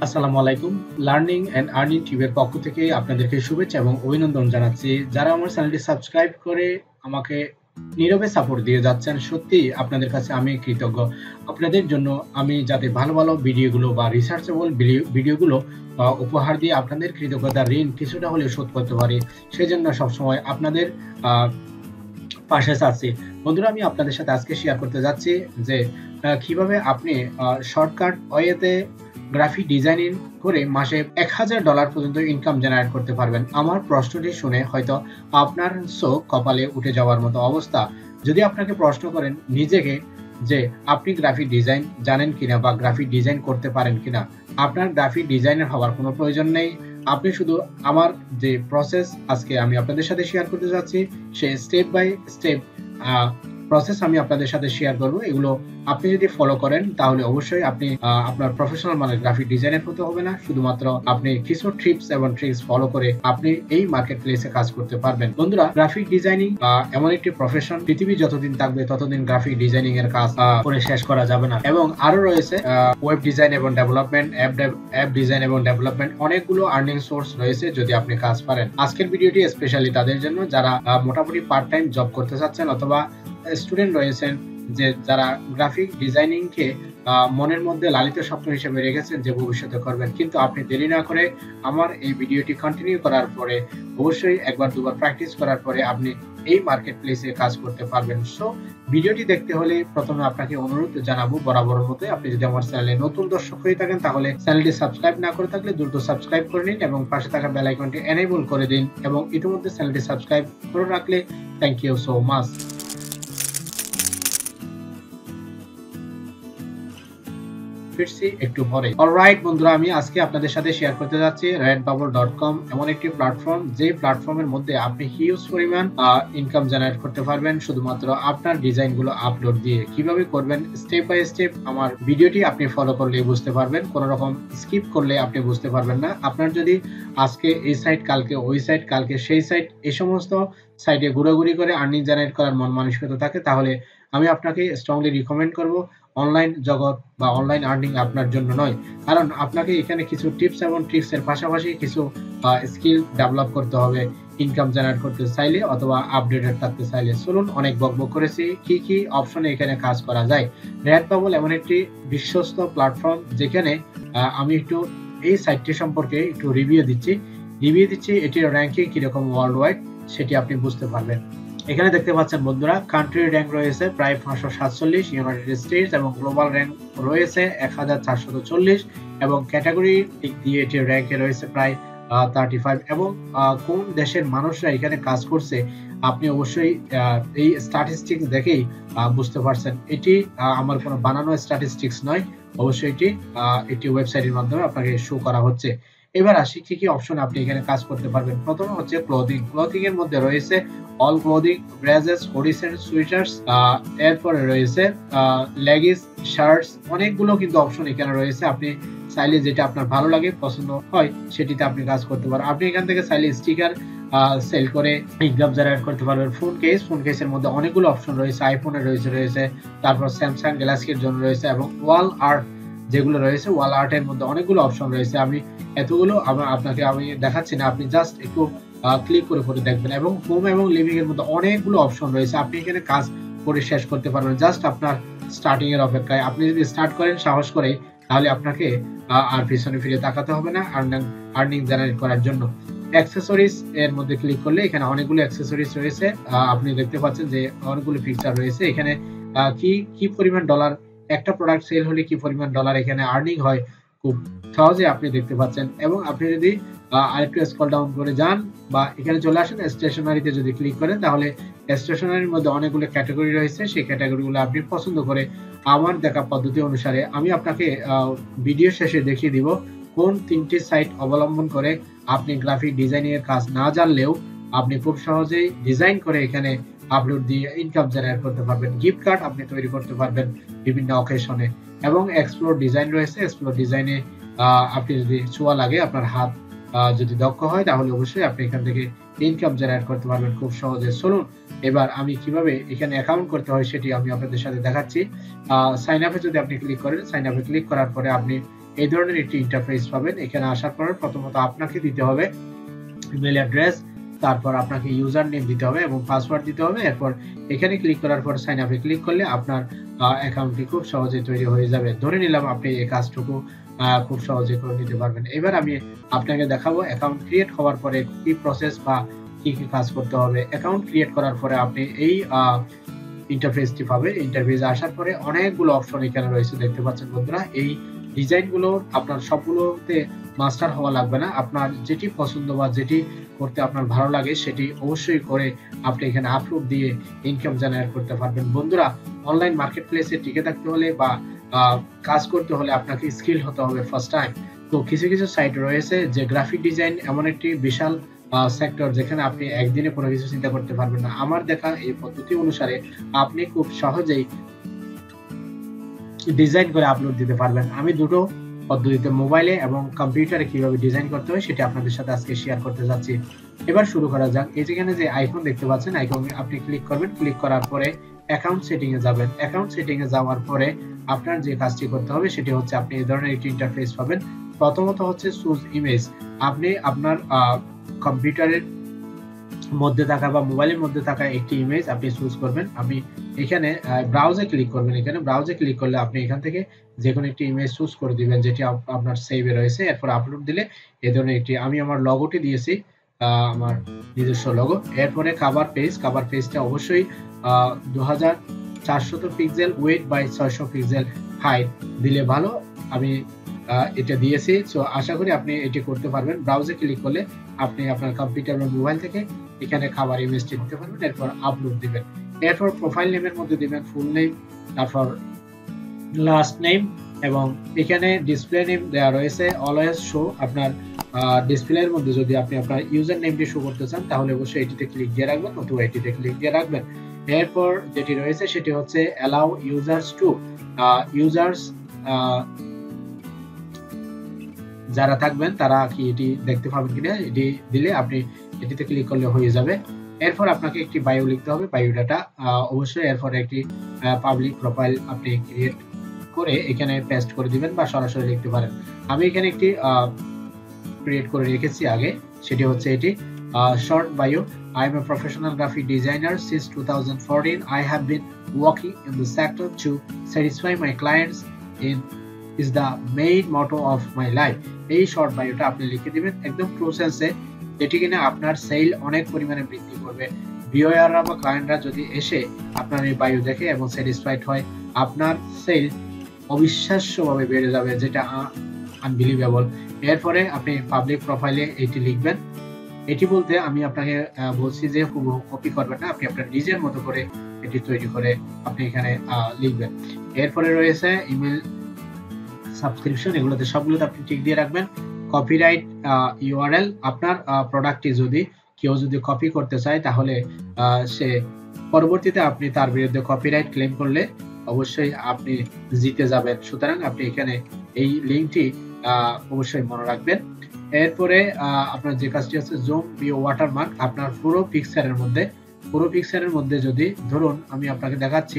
আসসালামু আলাইকুম। Learning and earning টিউবের পক্ষ থেকে আপনাদেরকে শুভেচ্ছা এবং অভিনন্দন জানাচ্ছি। যারা আমার চ্যানেলটি সাবস্ক্রাইব করে আমাকে নীরবে সাপোর্ট দিয়ে যাচ্ছেন, সত্যিই আপনাদের কাছে আমি কৃতজ্ঞ। আপনাদের জন্য আমি যাতে ভালো, ভালো ভিডিওগুলো বা রিসার্চেবল ভিডিওগুলো উপহার দিয়ে আপনাদের কৃতজ্ঞতার ঋণ কিছুটা হলেও শোধ করতে পারি, সেজন্য সবসময় আপনাদের আ পাশে আছি। বন্ধুরা, আমি আপনাদের সাথে আজকে শেয়ার করতে যাচ্ছি যে কিভাবে আপনি শর্টকাট ওয়েতে গ্রাফিক ডিজাইনিং করে মাসে $1000 পর্যন্ত ইনকাম জেনারেট করতে পারবেন। আমার প্রশ্নটি শুনে হয়তো আপনার চোখ কপালে উঠে যাওয়ার মতো অবস্থা। যদি আপনাকে প্রশ্ন করেন নিজেকে যে আপনি গ্রাফিক ডিজাইন জানেন কিনা বা গ্রাফিক ডিজাইন করতে পারেন কিনা, আপনার গ্রাফিক ডিজাইনার হওয়ার কোনো প্রয়োজন নেই। আপনি শুধু আমার যে প্রসেস আজকে আমি আপনাদের সাথে শেয়ার করতে যাচ্ছি, সেই স্টেপ বাই স্টেপ প্রসেস আমি আপনাদের সাথে শেয়ার করব। এগুলো আপনি যদি ফলো করেন তাহলে অবশ্যই আপনি আপনার প্রফেশনাল মানে গ্রাফিক ডিজাইনার হতে হবে না, শুধুমাত্র আপনি কিছু টিপস এবং ট্রিক্স ফলো করে আপনি এই মার্কেট প্লেসে কাজ করতে পারবেন। বন্ধুরা, গ্রাফিক ডিজাইনিং এমন একটি প্রফেশন, পৃথিবী যতদিন থাকবে ততদিন গ্রাফিক ডিজাইনিং এর কাজ করে শেষ করা যাবে না। এবং আরো রয়েছে ওয়েব ডিজাইন এবং ডেভেলপমেন্ট, অ্যাপ ডিজাইন এবং ডেভেলপমেন্ট, অনেকগুলো আর্নিং সোর্স রয়েছে যদি আপনি কাজ পারেন। আজকের ভিডিওটি স্পেশালি তাদের জন্য যারা মোটামুটি পার্ট টাইম জব করতে চাচ্ছেন অথবা স্টুডেন্ট রয়েছেন যে যারা গ্রাফিক ডিজাইনিং কে মনের মধ্যে লালিত স্বপ্ন হিসেবে রেখেছেন যে ভবিষ্যতে করবেন, কিন্তু আপনি দেরি না করে আমার এই ভিডিওটি কন্টিনিউ করার পরে অবশ্যই একবার দুবার প্র্যাকটিস করার পরে আপনি এই মার্কেট প্লেসে কাজ করতে পারবেন। সো ভিডিওটি দেখতে হলে প্রথমে আপনাকে অনুরোধ জানাবো বরাবরের মতো, আপনি যদি আমার চ্যানেলে নতুন দর্শক হয়ে থাকেন তাহলে চ্যানেলটি সাবস্ক্রাইব না করে থাকলে দ্রুত সাবস্ক্রাইব করে নিন এবং পাশে থাকা বেল আইকনটি এনেবল করে দিন, এবং ইতিমধ্যে চ্যানেলটি সাবস্ক্রাইব করে রাখলে থ্যাংক ইউ সো মাচ। ফিরছি একটু পরে। অলরাইট বন্ধুরা, আমি আজকে আপনাদের সাথে শেয়ার করতে যাচ্ছি redbubble.com, এমন একটি প্ল্যাটফর্ম যে প্ল্যাটফর্মের মধ্যে আপনি হিউজ পরিমাণ ইনকাম জেনারেট করতে পারবেন শুধুমাত্র আপনার ডিজাইন গুলো আপলোড দিয়ে। কিভাবে করবেন স্টেপ বাই স্টেপ আমার ভিডিওটি আপনি ফলো করলে বুঝতে পারবেন, কোন রকম স্কিপ করলে আপনি বুঝতে পারবেন না। আপনার যদি আজকে এই সাইট, কালকে ওই সাইট, কালকে সেই সাইট, এই সমস্ত সাইটে ঘোরাঘুরি করে আর্নিং জেনারেট করার মন মানসিকতা থাকে, তাহলে আমি আপনাকে স্ট্রংলি রিকমেন্ড করব অনলাইন জগৎ বা অনলাইন আর্নিং আপনার জন্য নয়। কারণ আপনাকে এখানে কিছু টিপস এবং ট্রিক্স এর পাশাপাশি কিছু স্কিল ডেভেলপ করতে হবে ইনকাম জেনারেট করতে চাইলে অথবা আপডেটেড থাকতে চাইলে। চলুন, অনেক বকবক করেছি, কি কি অপশনে এখানে কাজ করা যায়। রেডবাবল এমন একটি বিশ্বস্ত প্ল্যাটফর্ম যেখানে আমি একটু এই সাইটটি সম্পর্কে একটু রিভিউ দিচ্ছি, এটির র্যাঙ্কিং কিরকম ওয়ার্ল্ড ওয়াইড সেটি আপনি বুঝতে পারবেন। এখানে দেখতে পাচ্ছেন বন্ধুরা, কান্ট্রি র্যাঙ্ক রয়েছে প্রায় 547, ইউনাইটেড স্টেটস এবং গ্লোবাল র্যাঙ্ক রয়েছে 1440, এবং ক্যাটাগরি দিক দিয়ে এটির র্যাঙ্কে রয়েছে প্রায় 35। এবং কোন দেশের মানুষরা এখানে কাজ করছে আপনি অবশ্যই এই স্ট্যাটিস্টিক্স দেখেই বুঝতে পারছেন। এটি আমার কোনো বানানো স্ট্যাটিস্টিক্স নয়, অবশ্যই এটি ওয়েবসাইটের মাধ্যমে আপনাকে শো করা হচ্ছে। এবার আসি কি কি অপশন আপনি এখানে কাজ করতে পারবেন। প্রথমে হচ্ছে ক্লোথিং এর মধ্যে রয়েছে all clothing, blazers, hoodies and sweaters, এরপরে রয়েছে লেগিংস, শার্টস, অনেকগুলো কিন্তু অপশন এখানে রয়েছে। আপনি চাইলে যেটা আপনার ভালো লাগে পছন্দ হয় সেটিতে আপনি কাজ করতে পারেন। আপনি এখান থেকে চাইলে স্টিকার সেল করে ইনকাম জেনারেট করতে পারবেন। ফোন কেসের মধ্যে অনেকগুলো অপশন রয়েছে, আইফোনের রয়েছে, তারপর স্যামসাং গ্যালাক্সির জন্য রয়েছে, এবং ওয়াল আর্ট যেগুলো রয়েছে, ওয়াল আর্টের মধ্যে অনেকগুলো অপশন রয়েছে। আমি এতগুলো আপনাকে আমি দেখাচ্ছি না, আপনি জাস্ট একটু ক্লিক করে দেখবেন। এবং হোম এবং লিভিং এর মধ্যে অনেকগুলো অপশন রয়েছে, আপনি এখানে কাজ করে শেষ করতে পারবেন জাস্ট আপনার স্টার্টিং এর অপেক্ষায়। আপনি যদি স্টার্ট করেন সাহস করে, তাহলে আপনাকে আর পিছনে ফিরে তাকাতে হবে না আর্নিং জেনারেট করার জন্য। অ্যাক্সেসরিজ এর মধ্যে ক্লিক করলে এখানে অনেকগুলো অ্যাক্সেসরিজ রয়েছে, আপনি দেখতে পাচ্ছেন যে অনেকগুলো ফিচার রয়েছে। এখানে কি পরিমাণ ডলার একটা প্রোডাক্ট সেল হলে কি পরিমাণ ডলার এখানে আর্নিং হয় খুব সহজে আপনি দেখতে পাচ্ছেন। এবং আপনি যদি আরেকটু স্ক্রল ডাউন করে যান বা এখানে চলে আসেন স্টেশনারিতে যদি ক্লিক করেন, তাহলে স্টেশনারির মধ্যে অনেকগুলো ক্যাটাগরি রয়েছে। সেই ক্যাটাগরিগুলো আপনি পছন্দ করে আমার দেখা পদ্ধতি অনুসারে আমি আপনাকে ভিডিও শেষে দেখিয়ে দিব কোন 3টি সাইট অবলম্বন করে আপনি গ্রাফিক ডিজাইনিং এর কাজ না জানলেও আপনি খুব সহজেই ডিজাইন করে এখানে আপলোড দিয়ে ইনকাম জেনারেট করতে পারবেন। গিফট কার্ড আপনি তৈরি করতে পারবেন বিভিন্ন অকেশনে। এবং এক্সপ্লোর ডিজাইন রয়েছে, এক্সপ্লোর ডিজাইনে আপনি যদি ছোঁয়া লাগে, আপনার হাত যদি দক্ষ হয়, তাহলে অবশ্যই আপনি এখান থেকে ইনকাম জেনারেট করতে পারবেন খুব সহজে। চলুন এবার আমি কিভাবে এখানে অ্যাকাউন্ট করতে হয় সেটি আমি আপনাদের সাথে দেখাচ্ছি। সাইন আপে যদি আপনি ক্লিক করেন, সাইন আপে ক্লিক করার পরে আপনি এই ধরনের একটি ইন্টারফেস পাবেন। এখানে আসার পর প্রথমত আপনাকে দিতে হবে ইমেল অ্যাড্রেস, তারপর আপনাকে ইউজার নেম দিতে হবে এবং পাসওয়ার্ড দিতে হবে। এরপর এখানে ক্লিক করার পর সাইন আপে ক্লিক করলে আপনার অ্যাকাউন্টটি খুব সহজে তৈরি হয়ে যাবে। ধরে নিলাম আপনি এই কাজটুকু খুব সহজে করে নিতে পারবেন। এবার আমি আপনাকে দেখাবো অ্যাকাউন্ট ক্রিয়েট হওয়ার পরে কি প্রসেস বা কি কি কাজ করতে হবে। অ্যাকাউন্ট ক্রিয়েট করার পরে আপনি এই ইন্টারফেসটি পাবে। ইন্টারফেসে আসার পরে অনেকগুলো অপশন এখানে রয়েছে, দেখতে পাচ্ছেন বন্ধুরা। এই ডিজাইনগুলো আপনার সবগুলোতে মাস্টার হওয়া লাগবে না, আপনার যেটি পছন্দ বা যেটি করতে আপনার ভালো লাগে সেটি অবশ্যই করে আপনি এখানে আপলোড দিয়ে ইনকাম জেনারেট করতে পারবেন। বন্ধুরা, অনলাইন মার্কেট প্লেসে টিকে থাকতে হলে বা কাজ করতে হলে আপনাকে স্কিল হতে হবে ফার্স্ট টাইম। তো কিছু কিছু সাইট রয়েছে যে গ্রাফিক ডিজাইন এমন একটি বিশাল সেক্টর যেখানে আপনি একদিনে কোনো কিছু চিন্তা করতে পারবেন না। আমার দেখা এই পদ্ধতি অনুসারে আপনি খুব সহজেই ডিজাইন করে আপলোড দিতে পারবেন। আমি দুটো পদ্ধতিতে মোবাইলে এবং কম্পিউটারে কিভাবে ডিজাইন করতে হয় সেটা আপনাদের সাথে আজকে শেয়ার করতে যাচ্ছি। এবার শুরু করা যাক। এই যেখানে যে আইকন দেখতে পাচ্ছেন, আইকনে আপনি ক্লিক করবেন। ক্লিক করার পরে অ্যাকাউন্ট সেটিং এ যাবেন। অ্যাকাউন্ট সেটিং এ যাওয়ার পরে আপনার যে কাজটি করতে হবে সেটি হচ্ছে আপনি এই ধরনের একটি ইন্টারফেস পাবেন। প্রথমত হচ্ছে চুজ ইমেজ। আপনি আপনার কম্পিউটারের মধ্যে থাকা বা মোবাইলের মধ্যে থাকা একটি ইমেজ আপনি চুজ করবেন। আমি এখানে ব্রাউজে ক্লিক করবেন। এখানে ব্রাউজে ক্লিক করলে আপনি এখান থেকে যে কোনো একটি ইমেজ চুজ করে দিবেন যেটি আপনার সেভে রয়েছে। এরপর আপলোড দিলে এই ধরনের একটি, আমি আমার লগোটি দিয়েছি, আমার নিজস্ব লগো। এরপরে কভার পেজ, কভার পেজটা অবশ্যই 2400 pixel width by 600 pixel height দিলে ভালো। আমি এটা দিয়েছি। সো আশা করি আপনি এটি করতে পারবেন। ব্রাউজে ক্লিক করলে আপনি আপনার কম্পিউটার বা মোবাইল থেকে এখানে খাবার ইমেজটি দিতে পারবেন। এরপর আপলোড দিবেন। এরপর প্রোফাইল নেমের মধ্যে দিবেন ফুল নেম, তারপর লাস্ট নেম, এবং এখানে ডিসপ্লে নেম দেওয়া রয়েছে অলওয়েজ শো। আপনার ডিসপ্লের মধ্যে যদি আপনি আপনার ইউজার নেমটি শো করতে চান তাহলে অবশ্যই এটিতে ক্লিক দিয়ে রাখবেন, অথবা এটিতে ক্লিক দিয়ে রাখবেন। এরপর যেটি রয়েছে সেটি হচ্ছে অ্যালাউ ইউজার্স টু, ইউজার্স যারা থাকবেন তারা কি এটি দেখতে পাবেন কিনা, এটি দিলে আপনি এটিতে ক্লিক করলে হয়ে যাবে। এরপর আপনাকে একটি বায়ো লিখতে হবে, বায়ো ডাটা অবশ্যই। এরপর একটি পাবলিক প্রোফাইল আপনি ক্রিয়েট করে এখানে পেস্ট করে দিবেন বা সরাসরি লিখতে পারেন। আমি এখানে একটি ক্রিয়েট করে রেখেছি আগে, সেটি হচ্ছে এটি short bio. I am a professional graphic designer since 2014. I have been working in the sector to satisfy my clients is the main motto of my life. এই শর্ট বায়োটা আপনি লিখে দিবেন একদম প্রসেসে, যেটি কিনা আপনার সেল অনেক পরিমাণে বৃদ্ধি করবে। ভিউয়াররা বা ক্লায়েন্টরা যদি এসে আপনার এই বায়ো দেখে এবং স্যাটিসফাইড হয়, আপনার সেল অবিশ্বাস্যভাবে বেড়ে যাবে, যেটা আনবিলিভেবল। এরপরে আপনি পাবলিক প্রোফাইলে এটি লিখবেন। এটি বলতে আমি আপনাকে বলছি যে কপি করবেন না, আপনি আপনার নিজের মতো করে এটি তৈরি করে আপনি এখানে লিখবেন। এরপরে রয়েছে ইমেল সাবস্ক্রিপশন, এগুলোতে সবগুলোতে আপনি টিক দিয়ে রাখবেন। কপিরাইট ইউআরএল, আপনার প্রোডাক্টটি যদি কেউ যদি কপি করতে চায় তাহলে সে পরবর্তীতে আপনি তার বিরুদ্ধে কপিরাইট ক্লেম করলে অবশ্যই আপনি জিতে যাবেন। সুতরাং আপনি এখানে এই লিঙ্কটি অবশ্যই মনে রাখবেন। এরপরে আপনার যে কাজটি হচ্ছে জুম ভিউ ওয়াটারমার্ক, আপনার পুরো পিকচারের মধ্যে যদি ধরুন আমি আপনাকে দেখাচ্ছি,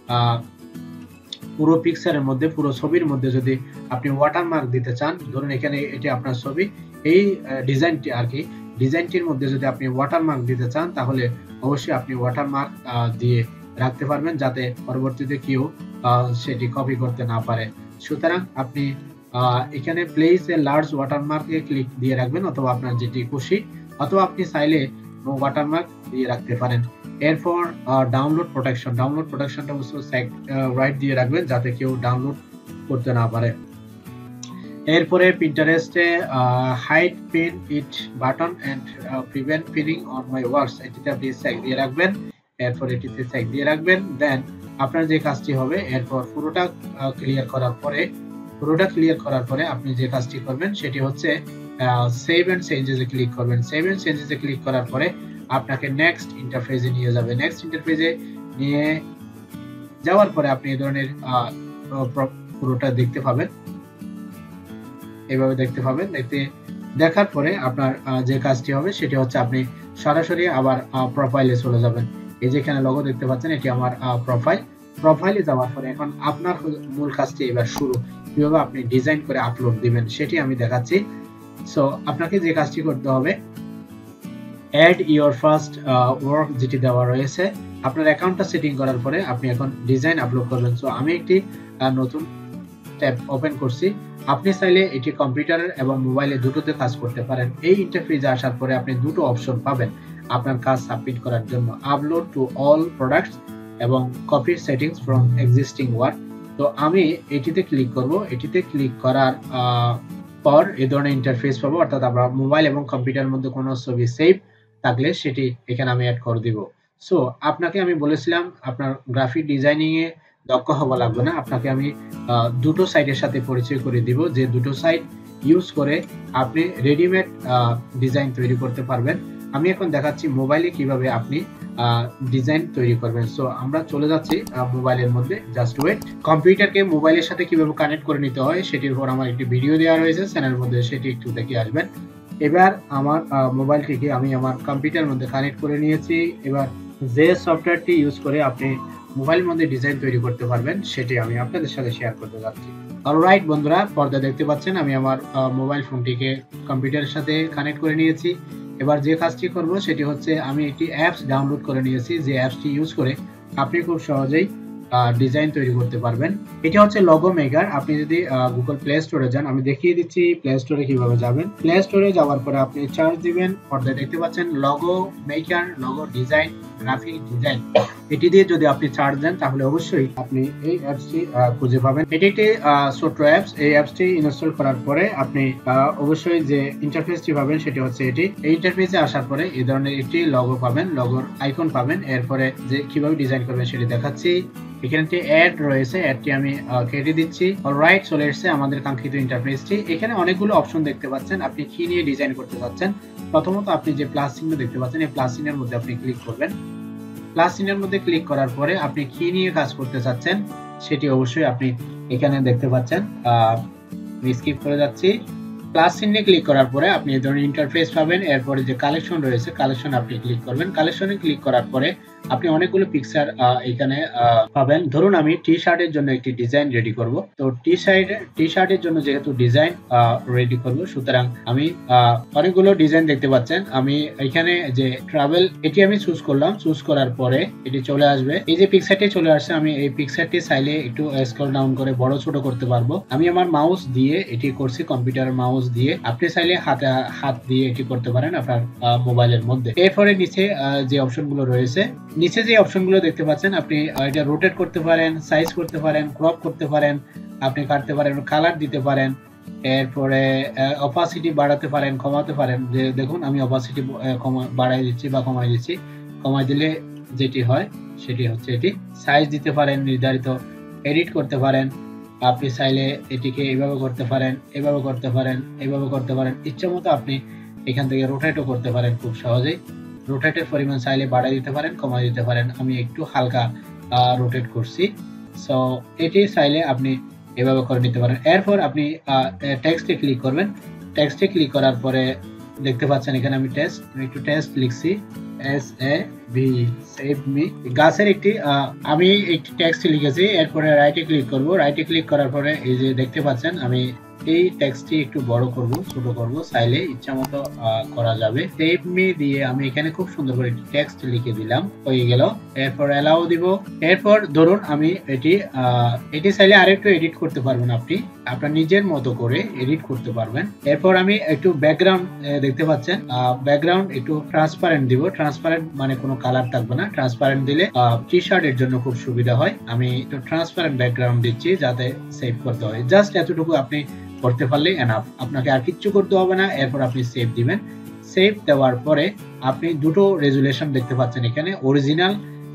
পুরো পিকচারের মধ্যে পুরো ছবির মধ্যে যদি আপনি ওয়াটারমার্ক দিতে চান, ধরুন এখানে এটি আপনার ছবি, এই ডিজাইনটি আর কি, ডিজাইনটির মধ্যে যদি আপনি ওয়াটারমার্ক দিতে চান তাহলে অবশ্যই আপনি ওয়াটারমার্ক দিয়ে রাখতে পারবেন, যাতে পরবর্তীতে কেউ সেটি কপি করতে না পারে। সুতরাং আপনি এখানে প্লেস এ লার্জ ওয়াটারমার্কে ক্লিক দিয়ে রাখবেন, অথবা আপনার যেটি খুশি, অথবা আপনি চাইলে নো ওয়াটারমার্ক দিয়ে রাখতে পারেন। এরপর ডাউনলোড প্রোটেকশনটা অবশ্যই রাইট দিয়ে রাখবেন যাতে কেউ ডাউনলোড করতে না পারে। এরপরে পিন্টারেস্টে hide pin it button and prevent pinning on my works, এটিতে আপনি চেক দিয়ে রাখবেন। এরপর এটিতে চেক দিয়ে রাখবেন। দেন আপনার যে কাজটি হবে, এরপর পুরোটা ক্লিয়ার করার পরে আপনি যে কাজটি করবেন সেটি হচ্ছে সেভ এন্ড চেঞ্জেসে ক্লিক করবেন। সেভ এন্ড চেঞ্জেসে ক্লিক করার পরে আপনাকে নেক্সট ইন্টারফেসে নিয়ে যাবে। নেক্সট ইন্টারফেসে নিয়ে যাওয়ার পরে আপনি এই ধরনের পুরোটা দেখতে পাবেন, এইভাবে দেখতে পাবেন। দেখার পরে আপনার যে কাজটি হবে সেটি হচ্ছে আপনি সরাসরি আবার প্রোফাইলে চলে যাবেন। এই যেখানে লোগো দেখতে পাচ্ছেন, এটি আমার প্রোফাইলে যাওয়ার পরে এখন আপনার মূল কাজটি এবার শুরু। কিভাবে আপনি ডিজাইন করে আপলোড দিবেন সেটি আমি দেখাচ্ছি। সো আপনাকে যে কাজটি করতে হবে, অ্যাড ইওর ফার্স্ট ওয়ার্ক যেটি দেওয়া রয়েছে, আপনার অ্যাকাউন্টটা সেটিং করার পরে আপনি এখন ডিজাইন আপলোড করবেন। সো আমি একটি নতুন ট্যাব ওপেন করছি। আপনি চাইলে এটি কম্পিউটারের এবং মোবাইলে দুটোতে কাজ করতে পারেন। এই ইন্টারফেসে আসার পরে আপনি দুটো অপশন পাবেন আপনার কাজ সাবমিট করার জন্য, আপলোড টু অল প্রোডাক্টস এবং copy settings from existing work. তো আমি এটিতে ক্লিক করব। এটিতে ক্লিক করার পর এই ধরনের ইন্টারফেস পাবো, অর্থাৎ আমরা মোবাইল এবং কম্পিউটারের মধ্যে কোনো ছবি সেভ থাকলে সেটি এখানে আমি অ্যাড করে দিব। সো আপনাকে আমি বলেছিলাম আপনার গ্রাফিক ডিজাইনিং এ দক্ষ হওয়া লাগবে না, আপনাকে আমি দুটো সাইটের সাথে পরিচয় করে দিব, যে দুটো সাইট ইউজ করে আপনি রেডিমেড ডিজাইন তৈরি করতে পারবেন। আমি এখন দেখাচ্ছি মোবাইলে কিভাবে আপনি ডিজাইন তৈরি করবেন। সো আমরা চলে যাচ্ছি মোবাইলের মধ্যে, জাস্ট ওয়েট। কম্পিউটারকে মোবাইলের সাথে কিভাবে কানেক্ট করে নিতে হয় সেটির উপর আমার একটি ভিডিও দেওয়া রয়েছে চ্যানেলের মধ্যে, সেটি একটু দেখে আসবেন। এবার আমার মোবাইলটিকে আমি আমার কম্পিউটারের মধ্যে কানেক্ট করে নিয়েছি। এবার যে সফটওয়্যারটি ইউজ করে আপনি মোবাইলের মধ্যে ডিজাইন তৈরি করতে পারবেন সেটি আমি আপনাদের সাথে শেয়ার করতে যাচ্ছি। অলরাইট বন্ধুরা, পর্দা দেখতে পাচ্ছেন আমি আমার মোবাইল ফোনটিকে কম্পিউটারের সাথে কানেক্ট করে নিয়েছি। এবার যে কাজটি করব সেটি হচ্ছে আমি একটি অ্যাপস ডাউনলোড করে নিয়েছি, যে অ্যাপসটি ইউজ করে আপনি খুব সহজেই ডিজাইন তৈরি করতে পারবেন। এটা হচ্ছে লগো মেকার। আপনি যদি গুগল প্লে স্টোরে যান, আমি দেখিয়ে দিচ্ছি প্লে স্টোরে কিভাবে যাবেন। প্লে স্টোরে যাওয়ার পরে আপনি সার্চ দিবেন, পর্দায় দেখতে পাচ্ছেন logo maker, logo design, graphic design. এটি দিয়ে যদি আপনি সার্চ দেন তাহলে অবশ্যই আপনি এই অ্যাপসটি খুঁজে পাবেন। এটি একটি ছোট্ট অ্যাপস। এই অ্যাপসটি ইনস্টল করার পরে আপনি অবশ্যই যে ইন্টারফেসটি পাবেন সেটি হচ্ছে এটি। এই ইন্টারফেসে আসার পরে এই ধরনের একটি লগো পাবেন, লগোর আইকন পাবেন। এরপরে যে কিভাবে ডিজাইন করবেন সেটি দেখাচ্ছি। এখানে একটি অ্যাড রয়েছে, অ্যাডটি আমি কেটে দিচ্ছি। অলরাইট, চলে এসেছে আমাদের কাঙ্ক্ষিত ইন্টারফেসটি। এখানে অনেকগুলো অপশন দেখতে পাচ্ছেন, আপনি কি নিয়ে ডিজাইন করতে চাচ্ছেন। প্রথমত আপনি যে প্লাস চিহ্ন দেখতে পাচ্ছেন, এই প্লাস চিহ্নের মধ্যে আপনি ক্লিক করবেন। প্লাস চিহ্নের মধ্যে ক্লিক করার পরে আপনি কি নিয়ে কাজ করতে চাচ্ছেন সেটি অবশ্যই আপনি এখানে দেখতে পাচ্ছেন। স্কিপ করে যাচ্ছি। প্লাস চিহ্নে ক্লিক করার পরে আপনি এই ধরনের ইন্টারফেস পাবেন। এরপরে যে কালেকশন রয়েছে, কালেকশন আপনি ক্লিক করবেন। কালেকশনে ক্লিক করার পরে আপনি অনেকগুলো পিকচার এখানে পাবেন। ধরুন আমি টি শার্টের জন্য একটি ডিজাইন রেডি করব। তো টি শার্টের জন্য যেহেতু ডিজাইন রেডি করব, সুতরাং আমি অনেকগুলো ডিজাইন দেখতে পাচ্ছেন। আমি এখানে যে ট্রাভেল, এটি আমি চুজ করলাম। চুজ করার পরে এটি চলে আসবে। এই যে পিকচারটি চলে আসছে, আমি এই পিকচারটি চাইলে একটু স্ক্রল ডাউন করে বড় ছোট করতে পারবো। আমি আমার মাউস দিয়ে এটি করছি, কম্পিউটার মাউস দিয়ে। আপনি চাইলে হাত দিয়ে এটি করতে পারেন আপনার মোবাইলের মধ্যে। এরপরে নিচে যে অপশনগুলো রয়েছে, নিচে যে অপশনগুলো দেখতে পাচ্ছেন, আপনি এটা রোটেট করতে পারেন, সাইজ করতে পারেন, ক্রপ করতে পারেন, আপনি কাটতে পারেন, কালার দিতে পারেন। এরপরে অপাসিটি বাড়াতে পারেন, কমাতে পারেন। যে দেখুন আমি অপাসিটি বাড়াই দিচ্ছি বা কমাই দিচ্ছি। কমাই দিলে যেটি হয় সেটি হচ্ছে এটি। সাইজ দিতে পারেন নির্ধারিত, এডিট করতে পারেন। আপনি চাইলে এটিকে এইভাবে করতে পারেন, এভাবে করতে পারেন, এইভাবে করতে পারেন। ইচ্ছা মতো আপনি এখান থেকে রোটেটও করতে পারেন খুব সহজেই। রোটেটের পরিমাণ চাইলে বাড়াই দিতে পারেন, কমাই দিতে পারেন। আমি একটু হালকা রোটেট করছি। সো এটি চাইলে আপনি এভাবে করে নিতে পারেন। এরপর আপনি টেক্সটে ক্লিক করবেন। টেক্সটে ক্লিক করার পরে দেখতে পাচ্ছেন এখানে আমি একটু টেক্সট লিখছি, SAV সেভ মি। গাছের একটি আমি একটি টেক্সট লিখেছি। এরপরে রাইটে ক্লিক করব। রাইটে ক্লিক করার পরে এই যে দেখতে পাচ্ছেন আমি এই টেক্সটটি একটু বড় করব, ছোট করব, চাইলে ইচ্ছা মতো করা যাবে। সেভ মি দিয়ে আমি এখানে খুব সুন্দর করে একটি টেক্সট লিখে দিলাম, হয়ে গেল। এরপর অ্যালাউ দিব। এরপর ধরুন আমি এটি চাইলে আরেকটু এডিট করতে পারবেন, আপনি আপনার নিজের মতো করে এডিট করতে পারবেন। এরপর আমি একটু ব্যাকগ্রাউন্ড দেখতে পাচ্ছেন, ব্যাকগ্রাউন্ড একটু ট্রান্সপারেন্ট দিব। ট্রান্সপারেন্ট মানে কোনো কালার থাকবে না। ট্রান্সপারেন্ট দিলে টি শার্টের জন্য খুব সুবিধা হয়। আমি একটু ট্রান্সপারেন্ট ব্যাকগ্রাউন্ড দিচ্ছি যাতে সেভ করতে হয়। জাস্ট এতটুকু আপনি করতে পারলে এনাফ, আপনাকে আর কিচ্ছু করতে হবে না। এরপর আপনি সেভ দিবেন। সেভ দেওয়ার পরে আপনি দুটো রেজুলেশন দেখতে পাচ্ছেন এখানে, অরিজিনাল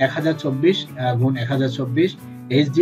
1024x1024, HD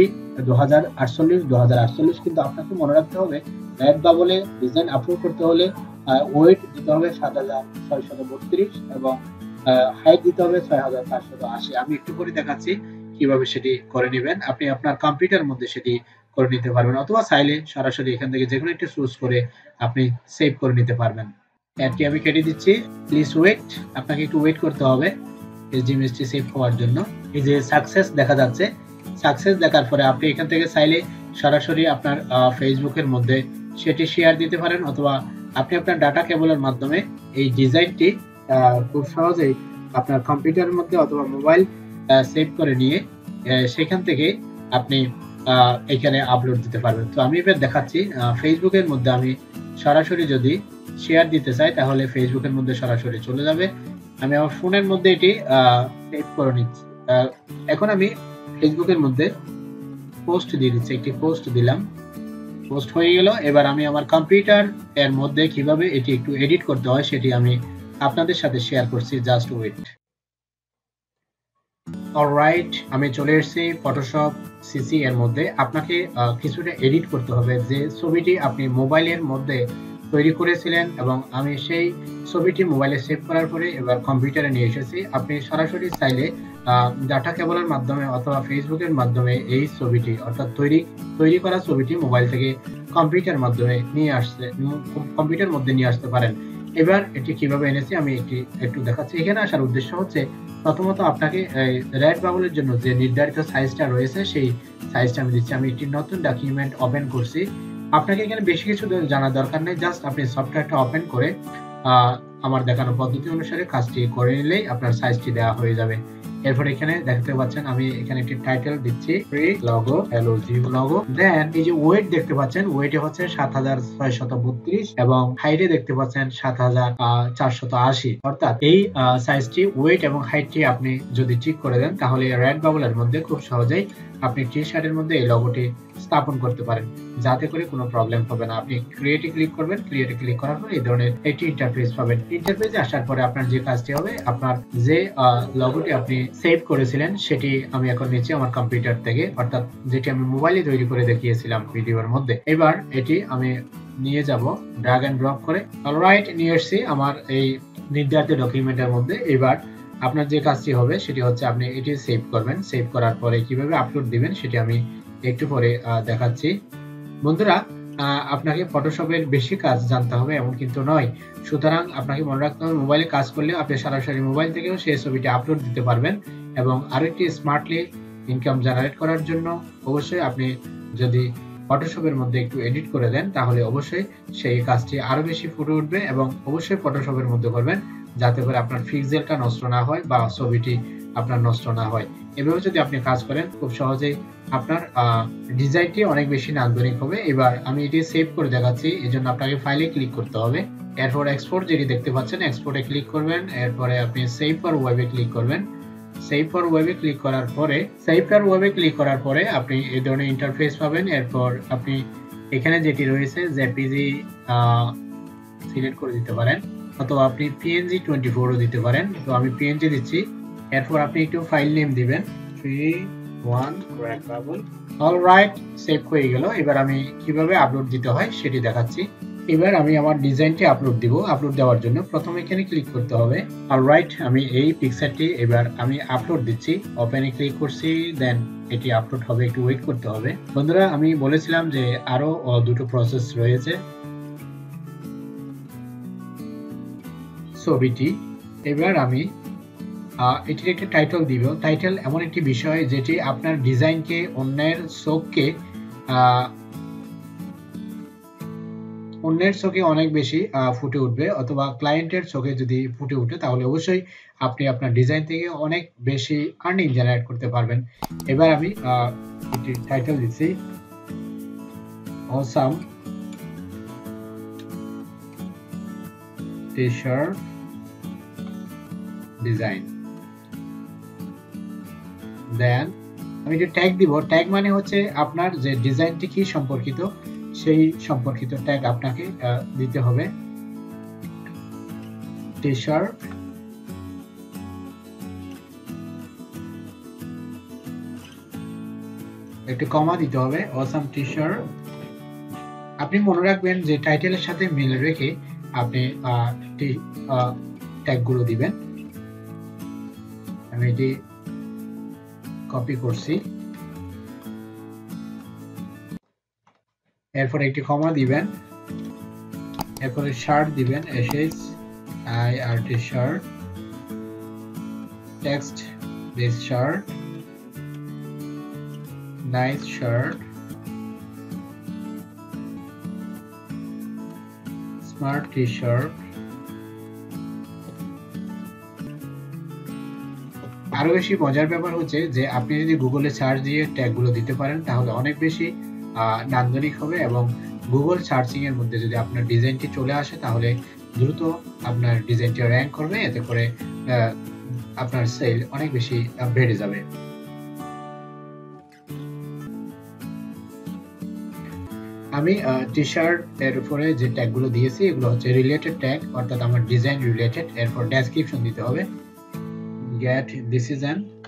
2048x2048। কিন্তু আপনাকে মনে রাখতে হবে রেড বাবলে ডিজাইন আপলোড করতে হলে ওয়েট দিতে হবে 7632 এবং হাইট দিতে হবে 6480। আমি একটু করে দেখাচ্ছি কিভাবে সেটি করে নেবেন। আপনি আপনার কম্পিউটারের মধ্যে সেটি করে নিতে পারবেন, অথবা চাইলে সরাসরি এখান থেকে যে কোনো একটা চুজ করে আপনি সেভ করে নিতে পারবেন। অ্যাডটি আমি কেটে দিচ্ছি। প্লিজ ওয়েট, আপনাকে একটু ওয়েট করতে হবে এই ইমেজটি সেভ হওয়ার জন্য। এই যে সাকসেস দেখা যাচ্ছে, সাকসেস দেখার পরে আপনি এখান থেকে চাইলে সরাসরি আপনার ফেসবুকের মধ্যে সেটি শেয়ার দিতে পারেন, অথবা আপনি আপনার ডাটা কেবলের মাধ্যমে এই ডিজাইনটি খুব সহজেই আপনার কম্পিউটারের মধ্যে অথবা মোবাইল সেভ করে নিয়ে সেখান থেকে আপনি এখানে আপলোড দিতে পারবেন। তো আমি এবার দেখাচ্ছি ফেসবুকের মধ্যে আমি সরাসরি যদি শেয়ার দিতে চাই তাহলে ফেসবুকের মধ্যে সরাসরি চলে যাবে। আমি আমার ফোনের মধ্যে এটি সেভ করে নিচ্ছি। এখন আমি ফেসবুকের মধ্যে পোস্ট দিয়ে দিচ্ছি, একটি পোস্ট দিলাম, পোস্ট হয়ে গেল। এবার আমি আমার কম্পিউটার এর মধ্যে কিভাবে এটি একটু এডিট করতে হয় সেটি আমি আপনাদের সাথে শেয়ার করছি, জাস্ট ওয়েট। অলরাইট, আমি চলে এসেছি ফটোশপ সিসি এর মধ্যে। আপনাকে কিছুটা এডিট করতে হবে, যে ছবিটি আপনি মোবাইলের মধ্যে তৈরি করেছিলেন এবং আমি সেই ছবিটি মোবাইলে সেভ করার পরে এবার কম্পিউটারে নিয়ে এসেছি। আপনি সরাসরি চাইলে ডাটা কেবলের মাধ্যমে অথবা ফেসবুকের মাধ্যমে এই ছবিটি অর্থাৎ তৈরি করা ছবিটি মোবাইল থেকে কম্পিউটার মাধ্যমে কম্পিউটার মধ্যে নিয়ে আসতে পারেন। এবার এটি কিভাবে এনেছি আমি একটু দেখাচ্ছি। এখানে আসার উদ্দেশ্য হচ্ছে প্রথমত আপনাকে রেড বাবলের জন্য যে নির্ধারিত সাইজটা রয়েছে সেই সাইজটা আমি দিচ্ছি। আমি একটি নতুন ডকুমেন্ট ওপেন করছি। আপনাকে এখানে বেশি কিছু জানার দরকার নেই, জাস্ট আপনি সফটওয়্যারটা ওপেন করে আমার দেখানো পদ্ধতি অনুসারে কাজটি করে নিলেই আপনার সাইজটি দেওয়া হয়ে যাবে। এরপর এখানে দেখতে পাচ্ছেন আমি এখানে একটি টাইটেল দিচ্ছি, free logo L O G logo. Then এই যে ওয়েট দেখতে পাচ্ছেন, ওয়েটে হচ্ছে 7632 এবং হাইটে দেখতে পাচ্ছেন 7480। অর্থাৎ এই সাইজটি, ওয়েট এবং হাইটটি আপনি যদি ঠিক করে দেন তাহলে রেড বাবলের মধ্যে খুব সহজেই আপনি টি শার্টের মধ্যে এই লোগোটি স্থাপন করতে পারেন, যাতে করে কোনো প্রবলেম হবে না। আপনি ক্রিয়েটে ক্লিক করবেন, ক্রিয়েটে ক্লিক করার পরে এই ধরনের একটি ইন্টারফেস পাবেন। ইন্টারফেসে আসার পরে আপনার যে কাজটি হবে, আপনার যে লোগোটি আপনি সেভ করেছিলেন সেটি আমি এখন নিচ্ছি আমার কম্পিউটার থেকে, অর্থাৎ যেটি আমি মোবাইলে তৈরি করে দেখিয়েছিলাম ভিডিওর মধ্যে। এবার এটি আমি নিয়ে যাব ড্র্যাগ এন্ড ড্রপ করে। অলরাইট, নিয়ে এসেছি আমার এই নির্ধারিত ডকুমেন্টের মধ্যে। এবার আপনার যে কাজটি হবে সেটি হচ্ছে আপনি এটি সেভ করবেন। সেভ করার পরে কিভাবে আপলোড দিবেন সেটি আমি একটু পরে দেখাচ্ছি। বন্ধুরা, আপনাকে ফটোশপের বেশি কাজ জানতে হবে এমন কিন্তু নয়, সুতরাং আপনাকে মনে রাখতে হবে মোবাইলে কাজ করলে আপনি সরাসরি মোবাইল থেকেও সেই ছবিটি আপলোড দিতে পারবেন। এবং আরেকটি স্মার্টলি ইনকাম জেনারেট করার জন্য অবশ্যই আপনি যদি ফটোশপের মধ্যে একটু এডিট করে দেন তাহলে অবশ্যই সেই কাজটি আরো বেশি ফুটে উঠবে। এবং অবশ্যই ফটোশপের মধ্যে করবেন যাতে করে আপনার পিক্সেলটা নষ্ট না হয় বা ছবিটি আপনার নষ্ট না হয়। এভাবে যদি আপনি কাজ করেন খুব সহজেই আপনার ডিজাইনটি অনেক বেশি নান্দনিক হবে। এবার আমি এটি সেভ করে দেখাচ্ছি, এজন্য আপনাকে ফাইলে ক্লিক করতে হবে। এরপর এক্সপোর্ট যেটি দেখতে পাচ্ছেন, এক্সপোর্টে ক্লিক করবেন। এরপরে আপনি সেভ ফর ওয়েবে ক্লিক করবেন। সেভ ফর ওয়েবে ক্লিক করার পরে আপনি এই ধরনের ইন্টারফেস পাবেন। এরপর আপনি এখানে যেটি রয়েছে জেপিজি সিলেক্ট করে দিতে পারেন, অথবা আপনি পিএনজি 24ও দিতে পারেন। তো আমি পিএনজি দিচ্ছি। এরপর আপনি একটু ফাইল নেম দিবেন, 3-1 রেড বাবল। অলরাইট, সেভ হয়ে গেল। এবার আমি কিভাবে আপলোড দিতে হয় সেটি দেখাচ্ছি। এবার আমি আমার ডিজাইনটি আপলোড দিব। আপলোড দেওয়ার জন্য প্রথমে এখানে ক্লিক করতে হবে। অলরাইট, আমি এই পিকচারটি এবার আমি আপলোড দিচ্ছি। ওপেনে ক্লিক করছি, দেন এটি আপলোড হবে, একটু ওয়েট করতে হবে। বন্ধুরা, আমি বলেছিলাম যে আরো দুটো প্রসেস রয়েছে। ছবিটি এবার আমি এটির একটা টাইটেল দিব। টাইটেল এমন একটি বিষয় যেটি আপনার ডিজাইনকে অন্যের চোখে অনেক বেশি ফুটে উঠবে, অথবা ক্লায়েন্টের চোখে যদি ফুটে উঠে তাহলে অবশ্যই আপনি আপনার ডিজাইন থেকে অনেক বেশি আর্নিং জেনারেট করতে পারবেন। এবার আমি একটি টাইটেল দিচ্ছি, অসাম টি-শার্ট ডিজাইন। দেন আমি একটি ট্যাগ দিব। ট্যাগ মানে হচ্ছে আপনার যে ডিজাইনটি কি সম্পর্কিত সেই সম্পর্কিত ট্যাগ আপনাকে দিতে হবে। টি-শার্ট একটি কমা দিতে হবে, অসাম টি-শার্ট। আপনি মনে রাখবেন যে টাইটেলের সাথে মিল রেখে আপনি ট্যাগগুলো দিবেন। আমি এটি কপি করছি। এরপর একটি কমা দিবেন, এরপরে শার্ট দিবেন, SHIRT shirt, text this shirt, nice shirt, smart T shirt. আরো বেশি মজার ব্যাপার হচ্ছে যে আপনি যদি গুগলে সার্চ দিয়ে ট্যাগগুলো দিতে পারেন তাহলে অনেক বেশি নান্দনিক হবে, এবং গুগল সার্চিং এর মধ্যে যদি আপনার ডিজাইনটি চলে আসে তাহলে দ্রুত আপনার ডিজাইনটি র্যাঙ্ক করবে, এতে করে আপনার সেল অনেক বেশি বেড়ে যাবে। আমি টি শার্ট এর উপরে যে ট্যাগগুলো দিয়েছি এগুলো হচ্ছে রিলেটেড ট্যাগ, অর্থাৎ আমার ডিজাইন রিলেটেড। এরপর ডেসক্রিপশন দিতে হবে, get this is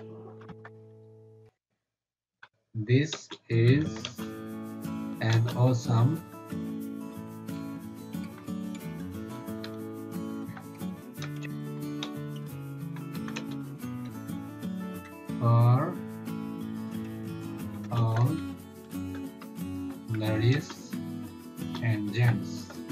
an awesome for all ladies and gents.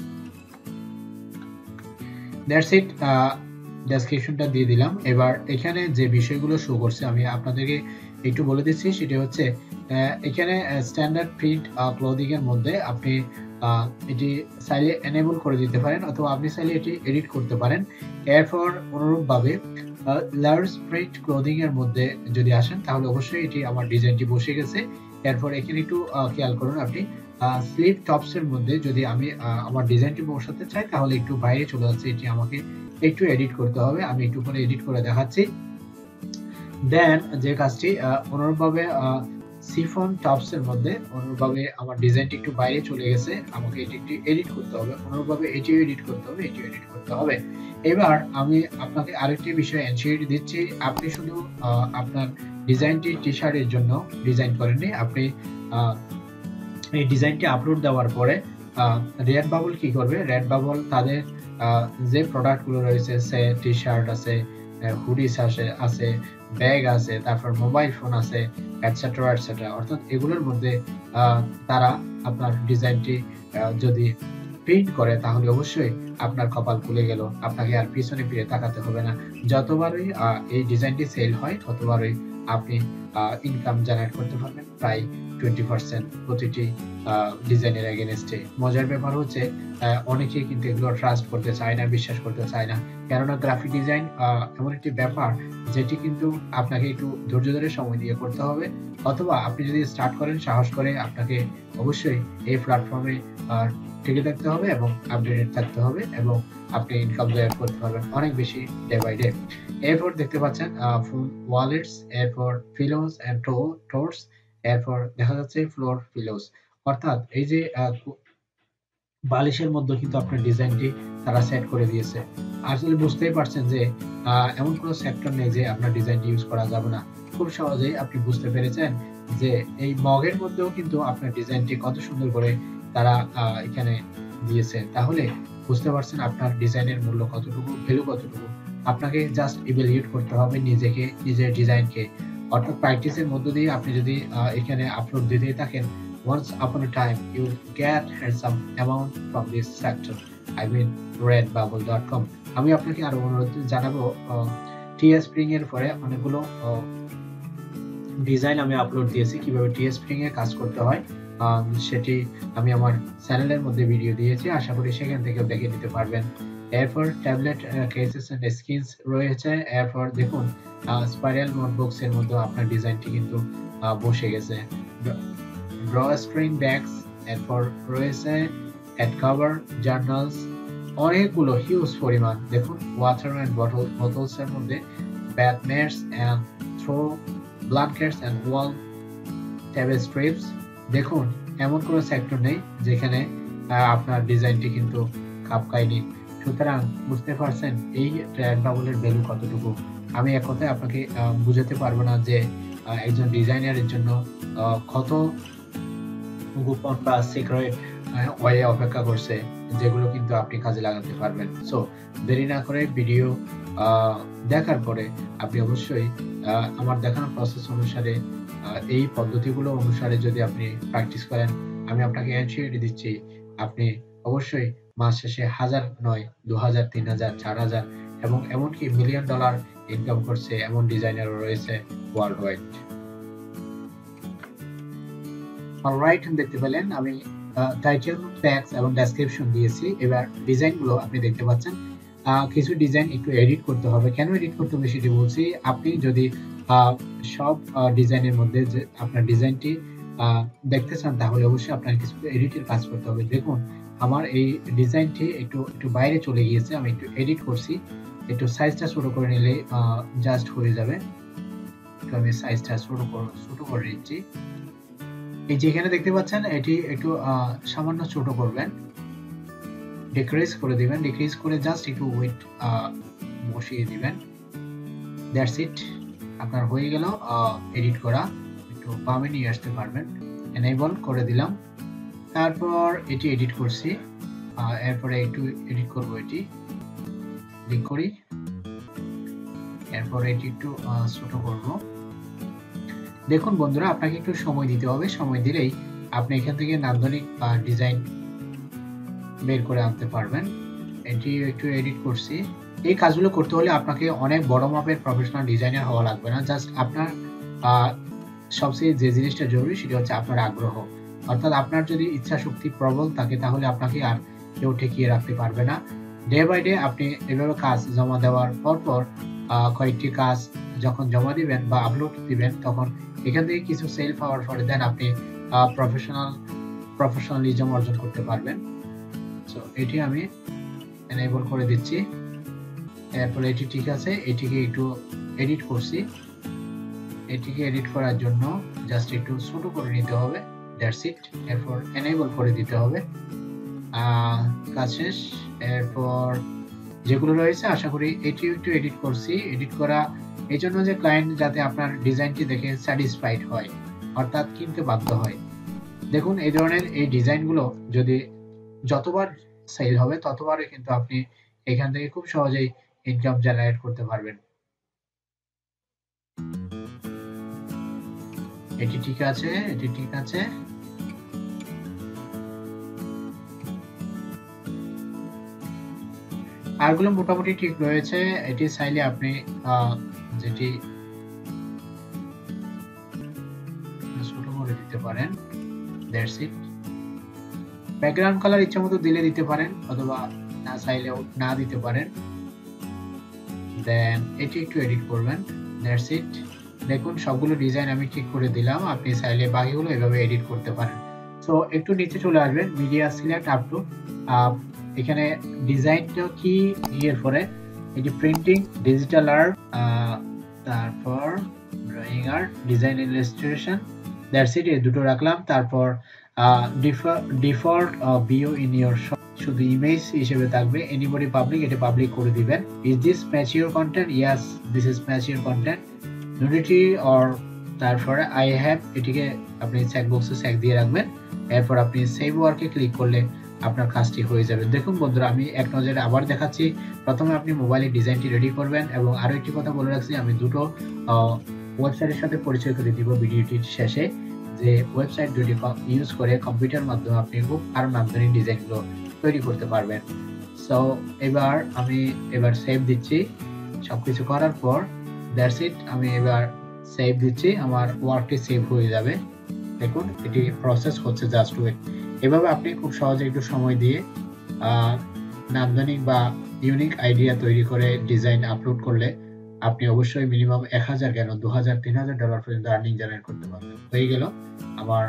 That's it. ডেসক্রিপশনটা দিয়ে দিলাম। এবার এখানে যে বিষয়গুলো শো করছে আমি আপনাদেরকে একটু বলে দিচ্ছি, সেটা হচ্ছে এখানে স্ট্যান্ডার্ড প্রিন্ট ক্লোদিং এর মধ্যে আপনি এটি চাইলে এনেবল করে দিতে পারেন, অথবা আপনি চাইলে এটি এডিট করতে পারেন। এরপর অনুরূপভাবে লার্জ প্রিন্ট ক্লোদিং এর মধ্যে যদি আসেন তাহলে অবশ্যই এটি আমার ডিজাইনটি বসে গেছে। এরপর এখানে একটু খেয়াল করুন, আপনি স্লিভ টপস এর মধ্যে যদি আমি আমার ডিজাইনটি বসাতে চাই তাহলে একটু বাইরে চলে যাচ্ছে, এটি আমাকে একটু এডিট করতে হবে। আমি একটু পরে এডিট করে দেখাচ্ছি। দেন যে কাজটি অনুরূপভাবে সিফন টপস এর মধ্যে অনুরূপভাবে আমার ডিজাইনটি একটু বাইরে চলে গেছে, আমাকে এটি একটু এডিট করতে হবে, অনুরূপভাবে এটিও এডিট করতে হবে, এটিও এডিট করতে হবে। এবার আমি আপনাকে আরেকটি বিষয় এনশিওরিটি দিচ্ছি, আপনি শুধু আপনার ডিজাইনটি টি শার্টের জন্য ডিজাইন করেননি, আপনি এই ডিজাইনটি আপলোড দেওয়ার পরে রেড বাবল কি করবে, রেড বাবল তাদের যে প্রোডাক্টগুলো রয়েছে, সে টি শার্ট আছে, হুডিস আছে, ব্যাগ আছে, তারপর মোবাইল ফোন আছে, এটসেট্রা এটসেট্রা, অর্থাৎ এগুলোর মধ্যে তারা আপনার ডিজাইনটি যদি প্রিন্ট করে তাহলে অবশ্যই আপনার কপাল খুলে গেল, আপনাকে আর পিছনে ফিরে তাকাতে হবে না। যতবারই এই ডিজাইনটি সেল হয় ততবারই আপনি ইনকাম জেনারেট করতে পারবেন, প্রায় 20% প্রতিটি ডিজাইনের এগেইনস্টে। মজার ব্যাপার হচ্ছে অনেকেই কিন্তু এগুলো ট্রাস্ট করতে চায় না, বিশ্বাস করতে চায় না, কেননা গ্রাফিক ডিজাইন এমন একটি ব্যাপার যেটি কিন্তু আপনাকে একটু ধৈর্য ধরে সময় দিয়ে করতে হবে, অথবা আপনি যদি স্টার্ট করেন সাহস করে আপনাকে অবশ্যই এই প্ল্যাটফর্মে টিকে থাকতে হবে এবং আপডেটেড থাকতে হবে, এবং আপনি ইনকাম জেনারেট করতে পারবেন অনেক বেশি ডে বাই ডে। এরপর দেখতে পাচ্ছেন ফোন ওয়ালেটস, এরপর পিলোস এন্ড টোর্স, এরপর দেখা যাচ্ছে ফ্লোর পিলোস, অর্থাৎ এই যে বালিশের মধ্যে কিন্তু আপনার ডিজাইনটি তারা সেট করে দিয়েছে। আসলে বুঝতেই পারছেন যে এমন কোনো সেক্টর নেই যে আপনার ডিজাইনটি ইউজ করা যাবে না। খুব সহজেই আপনি বুঝতে পেরেছেন যে এই মগের মধ্যেও কিন্তু আপনার ডিজাইনটি কত সুন্দর করে তারা এখানে দিয়েছে, তাহলে বুঝতে পারছেন আপনার ডিজাইনের মূল্য কতটুকু, ভ্যালু কতটুকু। আপনাকে জাস্ট ইভ্যালুয়েট করতে হবে নিজেকে, নিজের ডিজাইনকে, অর্থাৎ প্র্যাকটিসের মধ্য দিয়ে আপনি যদি এখানে আপলোড দিতেই থাকেন, once upon a time you get handsome amount from this sector, I mean redbubble.com. আমি আপনাকে আরো অনুরোধ জানাবো, TSpring এর পরে অনেকগুলো ডিজাইন আমি আপলোড দিয়েছি, কিভাবে TSpring এ কাজ করতে হয় সেটি আমি আমার চ্যানেলের মধ্যে ভিডিও দিয়েছি, আশা করি সেখান থেকে দেখে নিতে পারবেন। এরপর ট্যাবলেট কেসেস এন্ড স্কিনস রয়েছে, এরপর দেখুন স্পাইরাল নোটবুকস এর মধ্যে আপনার ডিজাইনটি কিন্তু বসে গেছে। ড্রস্ট্রিং ব্যাগস, এরপর রয়েছে হেড কভার, জার্নালস, অনেকগুলো হিউজ পরিমাণ। দেখুন ওয়াটার এন্ড বোতলস এর মধ্যে bath mats and throw blankets and wall table strips. দেখুন এমন কোনো সেক্টর নেই যেখানে আপনার ডিজাইনটি কিন্তু খাপ খায়নি। সুতরাং বুঝতে পারছেন এই রেড বাবলের ভ্যালু কতটুকু। আমি এক কথায় আপনাকে বুঝাতে পারবো না যে একজন ডিজাইনারের জন্য কত গোপন বা সিক্রেট ওয়ে অপেক্ষা করছে, যেগুলো কিন্তু আপনি কাজে লাগাতে পারবেন। সো দেরি না করে ভিডিও দেখার পরে আপনি অবশ্যই আমার দেখানো প্রসেস অনুসারে এই পদ্ধতিগুলো অনুসারে যদি আপনি প্র্যাকটিস করেন, আমি আপনাকে এনশিওরিটি দিচ্ছি আপনি অবশ্যই মাস শেষে 1000 নয় 2000, 3000, 4000 এবং এমনকি $1 মিলিয়ন ইনকাম করছে এমন ডিজাইনারও রয়েছে ওয়ার্ল্ড ওয়াইড। অলরাইট, দেখতে পেলেন আমি টাইটেল, ট্যাগস এবং ডেসক্রিপশন দিয়েছি। এবার ডিজাইনগুলো আপনি দেখতে পাচ্ছেন। কিছু ডিজাইন একটু এডিট করতে হবে। কেন এডিট করতে হবে সেটি বলছি। আপনি যদি সব ডিজাইনের মধ্যে যে আপনার ডিজাইনটি দেখতে চান তাহলে অবশ্যই আপনার কিছু এডিটের কাজ করতে হবে। দেখুন আমার এই ডিজাইনটি একটু বাইরে চলে গিয়েছে, আমি একটু এডিট করছি। একটু সাইজটা ছোট করে নিলে জাস্ট হয়ে যাবে। একটু আমি সাইজটা ছোট করে নিচ্ছি। এই যে এখানে দেখতে পাচ্ছেন এটি একটু সামান্য ছোট করবেন, ডিক্রিজ করে দিবেন। ডিক্রিজ করে জাস্ট একটু ওয়েট বসিয়ে দিবেন। দ্যাটস ইট, আপনার হয়ে গেল এডিট করা। একটু বামে নিয়ে আসতে পারবেন। এনেবল করে দিলাম। তারপর এটি এডিট করছি। এরপরে একটু এডিট করব, এটি ক্লিক করি। এরপর এটি একটু ছোট করব। দেখুন বন্ধুরা, আপনাকে একটু সময় দিতে হবে। সময় দিলেই আপনি এখান থেকে নান্দনিক ডিজাইন বের করে আনতে পারবেন। এটি একটু এডিট করছি। এই কাজগুলো করতে হলে আপনাকে অনেক বড় মাপের প্রফেশনাল ডিজাইনার হওয়া লাগবে না। জাস্ট আপনার সবচেয়ে যে জিনিসটা জরুরি সেটা হচ্ছে আপনার আগ্রহ। অর্থাৎ আপনার যদি ইচ্ছা শক্তি প্রবল থাকে তাহলে আপনাকে আর কেউ ঠেকিয়ে রাখতে পারবে না। ডে বাই ডে আপনি এভাবে কাজ জমা দেওয়ার পর কয়েকটি কাজ যখন জমা দিবেন বা আপলোড দিবেন তখন এখান থেকে কিছু সেল পাওয়ার পরে দেন আপনি প্রফেশনালিজম অর্জন করতে পারবেন। সো এটি আমি এনেবল করে দিচ্ছি। এরপর এটি ঠিক আছে। এটিকে একটু এডিট করছি। এটিকে এডিট করার জন্য জাস্ট একটু ছোট করে নিতে হবে। That's it. এরপর এনেবল করে দিতে হবে। কাজ শেষ। এরপর যেগুলো রয়েছে আশা করি এটি একটু এডিট করছি। এডিট করা এই জন্য যে ক্লায়েন্ট যাতে আপনার ডিজাইনটি দেখে স্যাটিসফাইড হয়, অর্থাৎ কিনতে বাধ্য হয়। দেখুন এই ধরনের এই ডিজাইনগুলো যদি যতবার সেল হবে ততবারই কিন্তু আপনি এখান থেকে খুব সহজেই ইনকাম জেনারেট করতে পারবেন। এটি ঠিক আছে, এটি ঠিক আছে। আরগুলো মোটামুটি ঠিক রয়েছে। এটি চাইলে আপনি যেটি ছোট করে দিতে পারেন। That's it. ব্যাকগ্রাউন্ড কালার ইচ্ছামতো দিলে দিতে পারেন অথবা না চাইলেও না দিতে পারেন। দেন এটি একটু এডিট করবেন। That's it. দেখুন সবগুলো ডিজাইন আমি ঠিক করে দিলাম। আপনি চাইলে বাকিগুলো এভাবে এডিট করতে পারেন। সো একটু নিচে চলে আসবেন, মিডিয়া সিলেক্ট আপ টু। এখানে ডিজাইনটা কি এর পরে এটি প্রিন্টিং, ডিজিটাল আর্ট, তারপর drawing art, design illustration. That's it. এই দুটো রাখলাম। তারপর default view in your shop শুধু ইমেজ হিসেবে থাকবে। এনিবডি পাবলিক, এটা পাবলিক করে দিবেন। Is this match your content? Yes, this is match your content. Nudity or তারপরে আই হ্যাভ, এটিকে আপনি চেক বক্সে চেক দিয়ে রাখবেন। এরপর আপনি সেভ ওয়ার্কে ক্লিক করলে আপনার কাজটি হয়ে যাবে। দেখুন বন্ধুরা, আমি এক নজরে আবার দেখাচ্ছি। প্রথমে আপনি মোবাইলে ডিজাইনটি রেডি করবেন এবং আরো একটি কথা বলে রাখছি, আমি দুটো ওয়েবসাইটের সাথে পরিচয় করে দিব ভিডিওটির শেষে, যে ওয়েবসাইট দুটি ইউজ করে কম্পিউটার মাধ্যমে আপনি খুব আরো নান্দনিক ডিজাইনগুলো তৈরি করতে পারবেন। সো আমি এবার সেভ দিচ্ছি। সবকিছু করার পর দ্যাটস ইট, আমি এবার সেভ দিচ্ছি। আমার ওয়ার্কটি সেভ হয়ে যাবে। দেখুন এটি প্রসেস হচ্ছে, জাস্ট ওয়েট। এভাবে আপনি খুব সহজে একটু সময় দিয়ে নান্দনিক বা ইউনিক আইডিয়া তৈরি করে ডিজাইন আপলোড করলে আপনি অবশ্যই মিনিমাম 1000 কেন 2000 3000 ডলার পর্যন্ত আর্নিং জেনারেট করতে পারবেন। হয়ে গেল আমার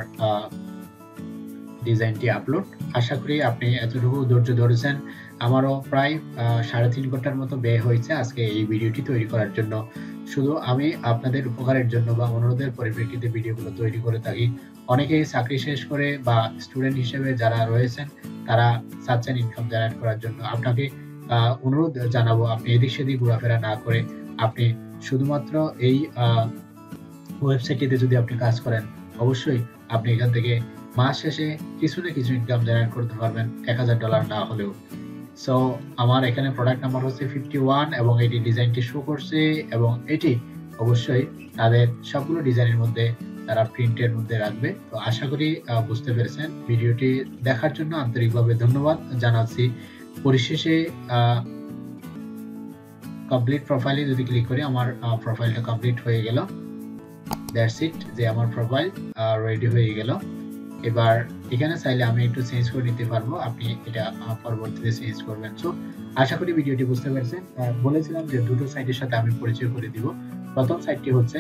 ডিজাইনটি আপলোড। আশা করি আপনি এতটুকু ধৈর্য ধরেছেন। আমারও প্রায় 3.5 ঘন্টার মতো ব্যয় হয়েছে আজকে এই ভিডিওটি তৈরি করার জন্য। শুধু আমি আপনাদের উপকারের জন্য বা অনুরোধের পরিপ্রেক্ষিতে ভিডিওগুলো তৈরি করে থাকি। অনেকেই চাকরি শেষ করে বা স্টুডেন্ট হিসেবে যারা রয়েছেন তারা চাচ্ছেন ইনকাম জেনারেট করার জন্য। আপনাকে অনুরোধ জানাবো, আপনি এদিক সেদিক ঘোরাফেরা না করে আপনি শুধুমাত্র এই ওয়েবসাইটটিতে যদি আপনি কাজ করেন অবশ্যই আপনি এখান থেকে মাস শেষে কিছু না কিছু ইনকাম জেনারেট করতে পারবেন, 1000 ডলার না হলেও। সো আমার এখানে প্রোডাক্ট নাম্বার হচ্ছে 51 এবং এটি ডিজাইনটি শো করছে এবং এটি অবশ্যই তাদের সবগুলো ডিজাইনের মধ্যে তারা প্রিন্টের মধ্যে রাখবে। তো আশা করি বুঝতে পেরেছেন। ভিডিওটি দেখার জন্য আন্তরিকভাবে ধন্যবাদ জানাচ্ছি। পরিশেষে কমপ্লিট প্রোফাইলে যদি ক্লিক করি আমার প্রোফাইলটা কমপ্লিট হয়ে গেল। দ্যাটস ইট, যে আমার প্রোফাইল রেডি হয়ে গেল। এবার এখানে চাইলে আমি একটু চেঞ্জ করে নিতে পারবো, আপনি এটা পরবর্তীতে চেঞ্জ করবেন। সো আশা করি ভিডিওটি বুঝতে পেরেছেন। বলেছিলাম যে দুটো সাইটের সাথে আমি পরিচয় করে দিব। প্রথম সাইটটি হচ্ছে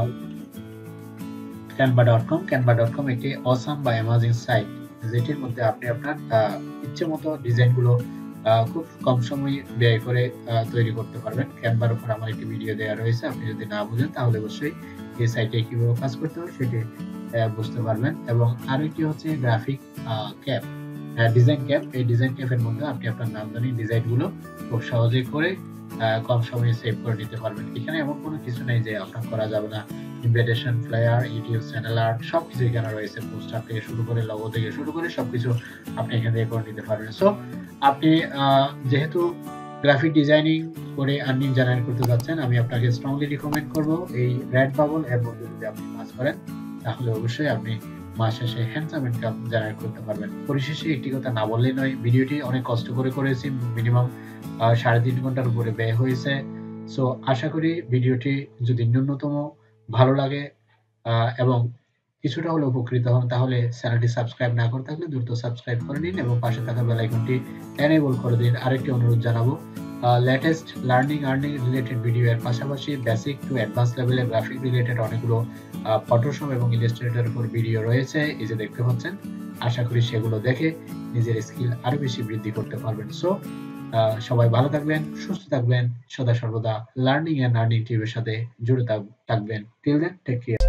canva.com। canva.com একটি অসাম বা অ্যামাজিং সাইট, যেটির মধ্যে আপনি আপনার ইচ্ছে মতো ডিজাইনগুলো খুব কম সময় ব্যয় করে তৈরি করতে পারবেন। ক্যানভার উপর আমার একটি ভিডিও দেওয়া রয়েছে, আপনি যদি না বুঝেন তাহলে অবশ্যই এই সাইটে কিভাবে কাজ করতে হবে সেটি বুঝতে পারবেন। এবং আরেকটি হচ্ছে গ্রাফিক ক্যাপ, ডিজাইন ক্যাপ। এই ডিজাইন ক্যাপের মধ্যে আপনি আপনার নান্দনিক ডিজাইনগুলো খুব সহজেই করে কম সময়ে সেভ করে নিতে পারবেন। এখানে এমন কোনো কিছু নেই যে আপনার করা যাবে না। Invitation, flyer, YouTube channel art সবকিছু এখানে রয়েছে। পোস্টার থেকে শুরু করে, লোগো থেকে শুরু করে সবকিছু আপনি এখান থেকে করে নিতে পারবেন। সো আপনি যেহেতু গ্রাফিক ডিজাইনিং করে আর্নিং জেনারেট করতে যাচ্ছেন, আমি আপনাকে স্ট্রংলি রিকমেন্ড করব এই রেডবাবল এর মধ্যে যদি আপনি কাজ করেন তাহলে অবশ্যই আপনি মাস শেষে হ্যান্ডসাম ইনকাম জেনারেট করতে পারবেন। পরিশেষে একটি কথা না বললেই নয়, ভিডিওটি অনেক কষ্ট করে করেছি, মিনিমাম 3.5 ঘন্টার উপরে ব্যয় হয়েছে। সো আশা করি ভিডিওটি যদি ন্যূনতম ভালো লাগে এবং কিছুটা হলে উপকৃত হন, তাহলে চ্যানেলটি সাবস্ক্রাইব না করে থাকলে দ্রুত সাবস্ক্রাইব করে নিন এবং পাশে থাকা বেল আইকনটি এনেবল করে দিন। আরেকটি অনুরোধ জানাবো, latest learning earning related video এর পাশাপাশি বেসিক টু অ্যাডভান্স লেভেলের গ্রাফিক রিলেটেড অনেকগুলো ফটোশপ এবং ইলাস্ট্রেটরের উপর ভিডিও রয়েছে, এই যে দেখতে পাচ্ছেন। আশা করি সেগুলো দেখে নিজের স্কিল আরো বেশি বৃদ্ধি করতে পারবেন। সো সবাই ভালো থাকবেন, সুস্থ থাকবেন, সদা সর্বদা লার্নিং এন্ড আর্নিং টিভির সাথে জুড়ে থাকবেন। Till then, take care.